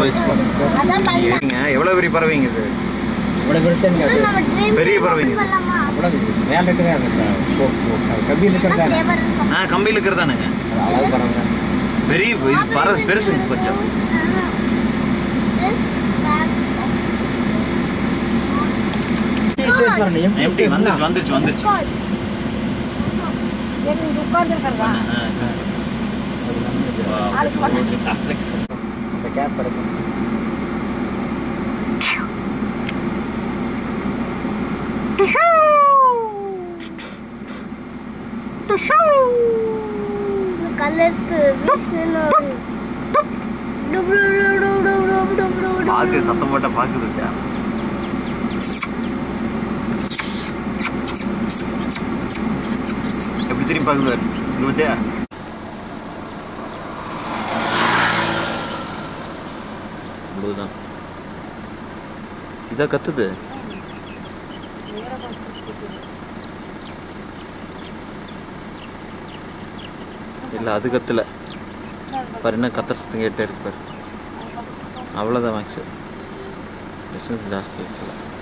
எவ்வளவு பெரிய பறவைங்க இது? பெரிய பறவைங்க கம்பியில் இருக்கிறதானுங்க. பெரிய பெருசுங்க கொஞ்சம். எப்படி வந்துருச்சு பாக்கு சத்தம் போட்ட பாக்குது. எப்படி திரும்பி பாக்குது இங்க பத்தியா? இதான் கத்துது. இல்லை அது கத்துல பாரு, என்ன கத்துற சத்தம் கேட்டே இருக்கு பாரு. அவ்வளோதான் மேக்ஸு. டிஸ்டன்ஸ் ஜாஸ்தி ஆச்சுல.